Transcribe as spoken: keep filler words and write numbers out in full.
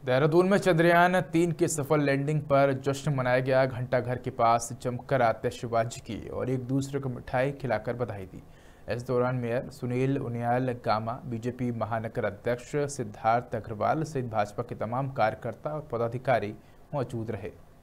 देहरादून में चंद्रयान तीन की सफल लैंडिंग पर जश्न मनाया गया। घंटाघर के पास जमकर आतिशबाजी की और एक दूसरे को मिठाई खिलाकर बधाई दी। इस दौरान मेयर सुनील उनियाल गामा, बीजेपी महानगर अध्यक्ष सिद्धार्थ अग्रवाल सहित भाजपा के तमाम कार्यकर्ता और पदाधिकारी मौजूद रहे।